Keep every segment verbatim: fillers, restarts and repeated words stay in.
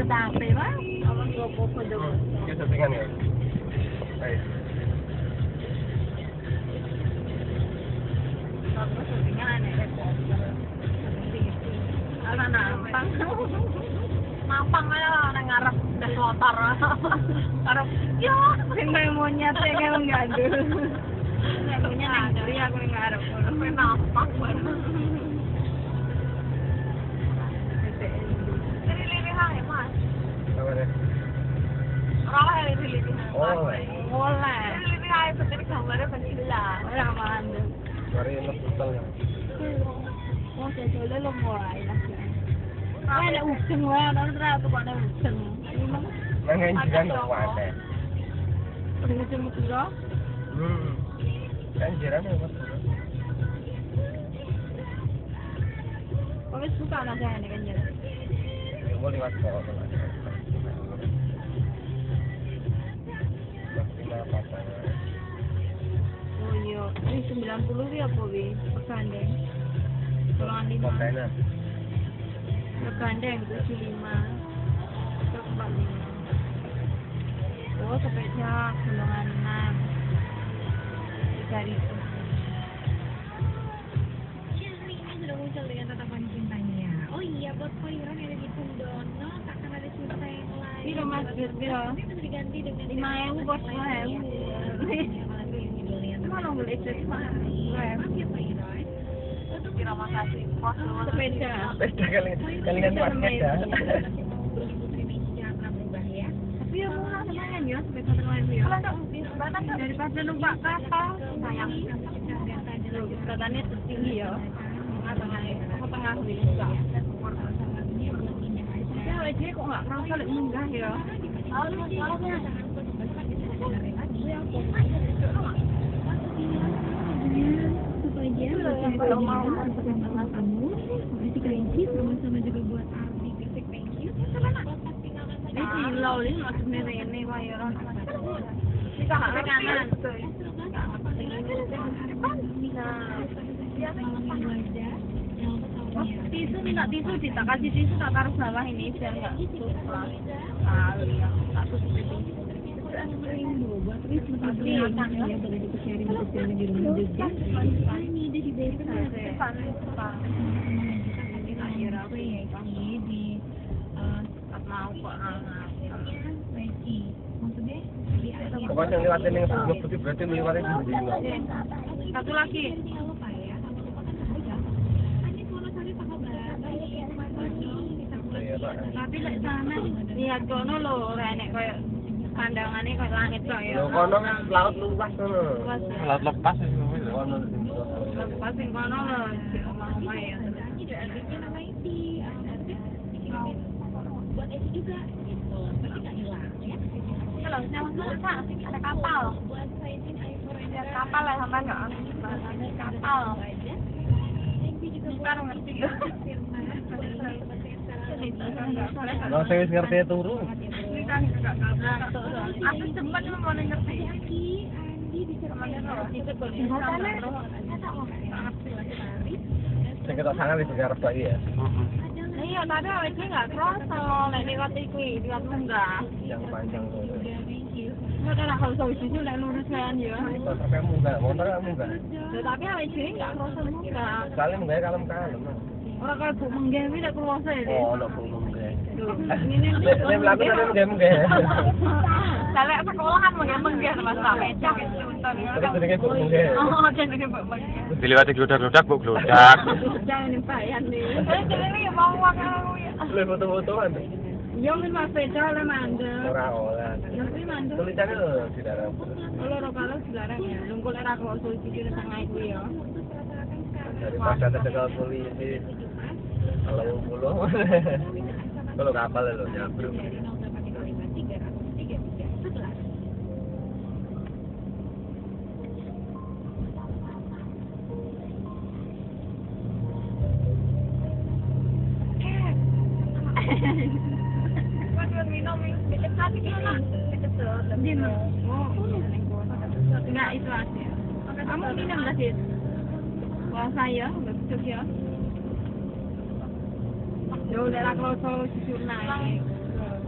tapi mah awan gopo dulu. Kita settingan ya. Baik. Aku settingan ya kok. Ala nampang. Nampang aja nang ngarep des lotor. Arep yo sing monyet e kae nggandul. Nek punya nang ndi aku ning ngarep ngono nampang banget. Orang yang lebih Oh, boleh. Lebih kayak seperti gambarnya penila. Orang mana? mari enak betul ya. Oh, jadi lo mulai lah. Ada uceng lah, ada berapa tuh ada uceng. Nangen jiran dong wae. Dengan cuma tuh. Hmm. Kan jiran ya, Mas. Kau suka anak saya ini kan jadi. Ya mau lewat kok. Oh iya, ini sembilan puluh ya apa wi? Pergandeng. Tolongan lima. Kontainer. Pergandeng tujuh lima. Empat lima. Oh sepeda golongan enam. Tiga ribu. Syahrini ini sudah muncul dengan tatapan cintanya. Oh iya, buat Koiron yang ada di Sundono takkan ada cinta yang lain. Ini loh mas, biar Ini bisa diganti dengan lima ribu bos lima ribu. Mana boleh jadi mas? Kira makasih. Sepeda. Sepeda kali kali kan buat sepeda. Tapi ya murah lumayan ya sepeda terlalu ya. Daripada numpak kapal sayang. Katanya tertinggi ya. Tengah tengah nih enggak. Ya aja kok nggak kerasa lebih munggah ya. Kalau mau sama kamu, masih kelinci sama-sama juga buat Ardi Big Thank you. Ini silau ini maksudnya ini wayaran. Ini kakak kanan. Tisu minta tisu kita kasih tisu tak taruh bawah ini biar nggak susah. Kali ya, tak tutup itu. Buat Tris pasti akan ya boleh di-sharing di di rumah juga. Ini dia di desa. Akhir apa ya kami di mau kok Lagi. Maksudnya di akhir. Pokoknya yang lewatin yang sebelum putih berarti melewatin di dulu. satu lagi. Tapi lek sana lihat kono lho renek koyo pandangannya koyo langit kok ya. Lho kono laut luas kono. Laut lepas itu Kono. Lepas sing kono lho di omah-omah ya. Buat itu juga gitu, berarti nggak hilang ya. Kalau nyawa Kak, ada kapal. Buat sizing iPhone Ada kapal lah sama enggak? Ada kapal. Bukan ngerti ya. Kalau saya ngerti turu. Ini kan enggak kapal. Aku sempat mau ngerti. Andi bisa Saya kita sangat di sejarah lagi ya. Iya, tadi awalnya nggak kerasa, nek lewat iki, lewat munggah. Yang panjang tuh. Nggak ada kalau soal situ nek lurus kan ya. Sampai munggah, motor kan munggah. Tapi awalnya nggak kerasa munggah. Kali munggah kalem-kalem. Orang kalau bu munggah ini nggak kerasa ya. Oh, lo munggah. Ini nih. Ini melaku tadi munggah-munggah. Kalau sekolahan munggah-munggah mas Rameca itu. Terus jenenge bu munggah. Oh, jenenge bu munggah. Diliwati geludak-geludak, Bu, geludak. Jangan nimpayan nih. Jenenge mau aku ya. Lu foto-fotoan. Iya, min mas sepeda oleh mandek. Ora ora. Ya kuwi mandek. Tulisannya lho di dalam. Kalau kalau dilarang ya, lungkul era kalau soal situ tengah itu ya. Daripada terdekat polisi. Kalau pulau. Kalau kapal lho nyabrung. Enggak itu aja. Kamu minum nggak sih? Wah saya nggak cukup ya. Ya udah lah kalau soal susu naik.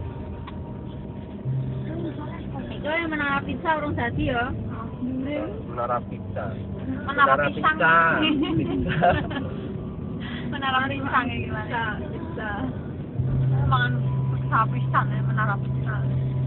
Yo yang menara pizza urung dadi ya. Menara pizza. Menara pisang. Pizza. Menara pisang ya gimana? Pizza. Mangan pizza pisang ya menara pisang.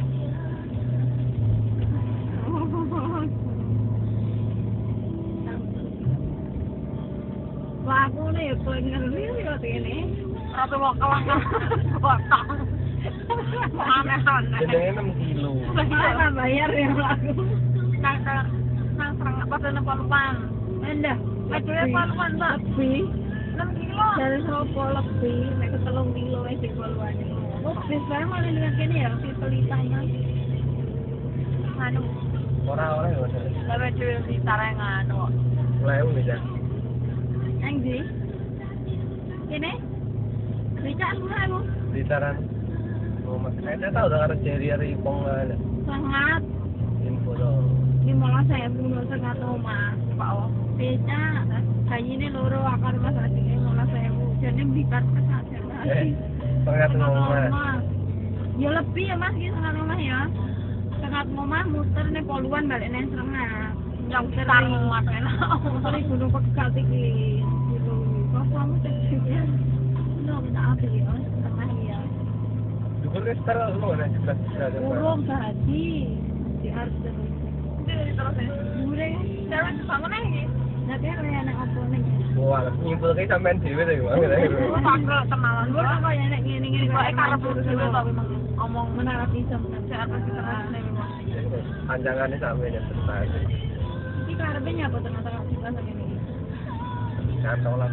Wah, aku nih pengen ngeri ya ini. Ratu lokal kan kotak. Aneh-aneh. Jenenge enam kilo. Apa bayar ya aku? Nang nang serang apa dan paluan. Endah. Aduh paluan mbak. Lebih. enam kilo. Dari sopo lebih. Nek ketelung kilo aja keluarnya. Oh, bis barang malah dengan kene ya, si pelitanya. Anu. Ora-ora ya. Lawe dhewe ditare nganu. Lewu bisa. Nang ndi? Kene? Bisa aku aku. Ditaran. Oh, Mas. Saya tahu dah karena Jerry hari Ipong ada. Sangat. Info dong. Di malah saya belum setengah rumah. Pak O. Bisa. Kayak ini loro akar mas aslinya malah saya bu. Jadi bikat kesehatan lagi. Setengah rumah. Ya lebih ya mas, gitu setengah rumah ya. Setengah rumah muter nih poluan balik nih setengah. Yang besar muat enak. Muter di gunung pekat iki. Gitu. Kok kamu cek-cek. Lo minta apa ya? Setengah ya. Dukur ke sekarang lu mana? Urung tadi. Di Arden. Jadi terus ya. Murah. Cewek bangun lagi. Tapi kayak anak apa nih? Wah, nyimpul kayak sampean dhewe to, Bang. Pakai kenalan Gue gue. kok ya nek ngene-ngene Kayak karep dulu tapi memang ngomong menara bisa menara. saya apa sih terus nih memang. Panjangannya sampe ya sebentar. Iki karepe nyapa tengah-tengah kita sampe ini. Cantolan.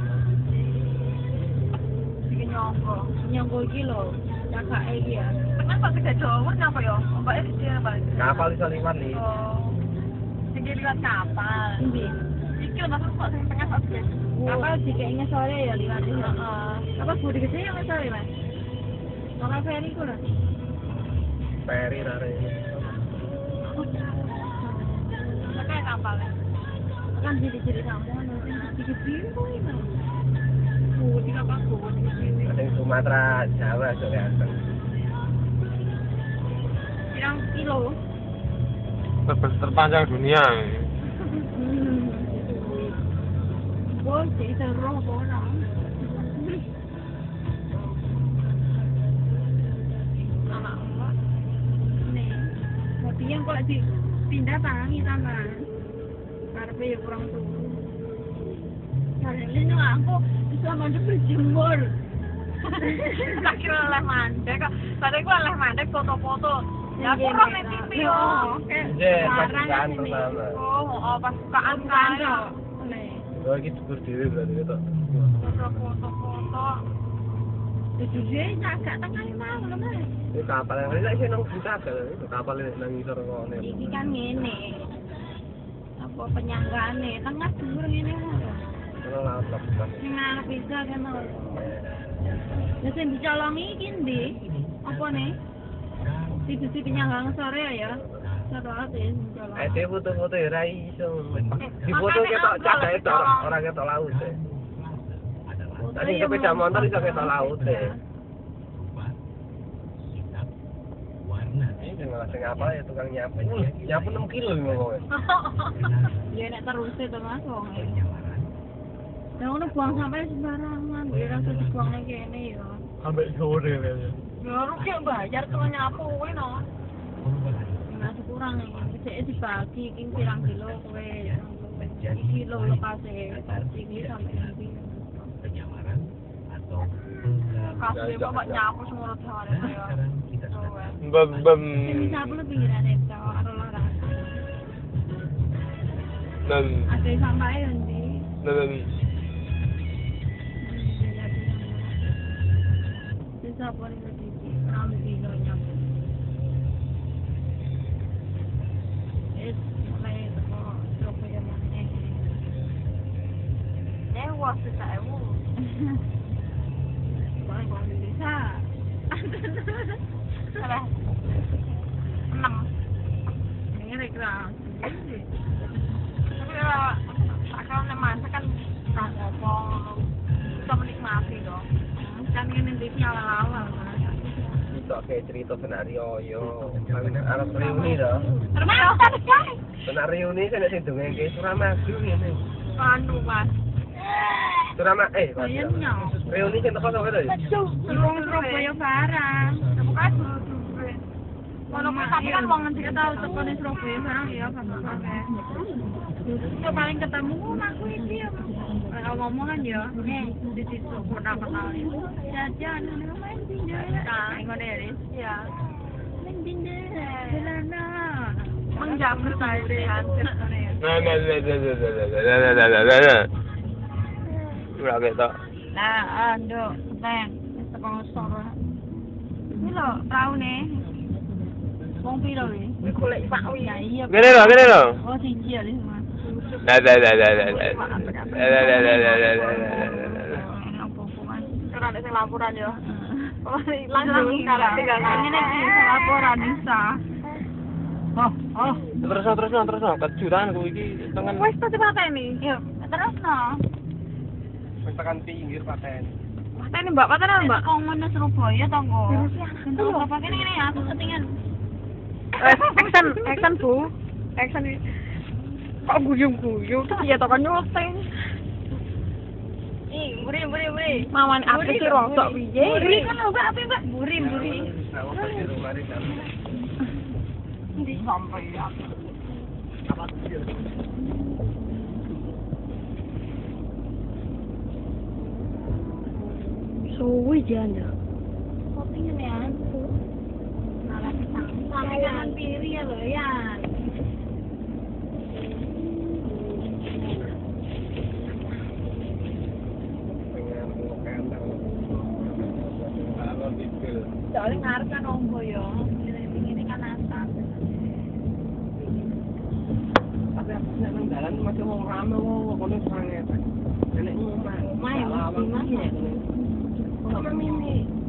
Bikin nyongko. Nyongko iki lho, kakake iki ya. Tekan kok tidak Jawa nyapa ya? Mbaknya di sini apa? Kapal iso liwat nih. Oh. Iki liwat kapal. Endi? Iki lho maksud kok sing tengah kok sih. Kapal dikeknya sore ya liwat iki. Heeh. Apa budi gede yang sore, Mas? Lokal ferry ku lho. Peri rare. Kayak kapal. Kan jadi-jadi kamu nanti dikit biru iki. Oh, di kapal gua di sini. Ada yang Sumatera, Jawa, kelihatan. Pirang kilo? Terbang terpanjang dunia. Hmm. Bos, jadi seru apa orang? Anak enggak. Nih, tapi yang kok dipindah tangi tambahan. Karepe ya kurang turu. Kalian ini aku bisa mandek berjemur. Tak kira oleh mandek kok. Tadi gua oleh mandek foto-foto. Ya aku roh ning T V yo. Oke. Iya, pasukan pertama. Oh, oh pas bukaan kan. Nih, Oh, iki dukur dhewe berarti itu. Foto-foto. jadi dia agak tengah mau lho, Mas. Ini kapal yang ini sih nang buta kalau itu kapal yang nang ngisor ngene. Iki kan ngene. Apa penyanggane, tengah dhuwur ngene lho. Kalau laut lepas. Sing ngarep bisa kan lho. Lah sing dicolongi iki ndi? Apa nih? Sisi penyanggang sore ya. Satu ate sing colong. Eh, dia foto-foto ya ra iso. Di foto ketok caca itu orang ketok laut ya. Tadi sepeda motor iso ketok laut ya. Ini malah sing apa ya tukang nyapu. Nyapu enam kilo ngomongnya. Ya nek terus itu Mas wong. Lah ngono buang sampah sembarangan, ya rasa dibuang ning kene ya. Sampai sore ya. Ya rugi bayar kalau nyapu kuwi no. Masih kurang iki. Cek dibagi iki pirang kilo kowe. Kilo lekase. Iki sampe iki. Kasih bapak nyapu semua hari ya. Bem bem. Sing sapu lebih pirane karo olahraga. Dan Ada sampah ya ndi? dan Bisa boleh sedikit, enam kilo nyapu. Es mulai teko toko yang mana? Nyewa sudah ewu. Boleh boleh bisa. Ada enam. Ini reklam. Tapi kalau nek masak kan tak ngomong bisa menikmati dong. Kan ini nanti nyala awal. sitok kayak cerita skenario yo. Kan arep reuni to. Benar reuni kan sing dongeng Suramadu ngene. Anu mas. Surama eh. Ayen nyong. Reuni sing teko sapa to? Wong Surabaya barang. Bukan kalau tapi kan wong ngendi Kita tahu tekan Surabaya barang ya kan sampe. Yo paling ketemu aku iki ya. Kalau ngomongan ya, nih di situ pernah kenal ya. Jajan, main pindah ya. Nah, ngono ya, Riz. Iya. Main pindah. Jelana. Menjamur tadi hancur ngene ya. Nah, nah, nah, nah, nah, nah, nah, nah, nah, nah, nah. Ora ketok. Nah, ando, teng, tekan sore. Ini lho, raune. Wong piro iki? Golek Pak Wi. Ya iya. Kene lho, kene lho. Oh, siji ya, Riz. Nah, nah, nah, nah, nah, nah. Nah, nah, nah, nah, nah, nah, nah. Ora ada sing laporan yo. Oh, ilang Langsung sekarang tinggal ini nih laporan bisa. Oh, oh. Terus terus terus kejutan kuwi iki tengen. Wes tadi pateni. Yuk, terus no. Wis tekan pinggir paten. Pateni Mbak, pateni Mbak. Kok ngono Surabaya to kok? Terus apa kene ngene aku ketingan. Eh, action, action Bu. Action iki. Kok guyung-guyung tuh ya to kan nyoteng. Ih, buri buri buri. Mawan apa sih rosok piye? Buri kan Mbak, apa Mbak? Buri buri. Di sampai ya. Suwi janda. Kok pengen ya? Malah sampai kanan kiri ya lo ya. Soalnya ngarep kan ombo yo. Ini kan atas. Tapi aku nek nang dalan masih wong rame wong kono sange. Nek ngomah. Omah ya, Mas, di mana ya? Kok mimi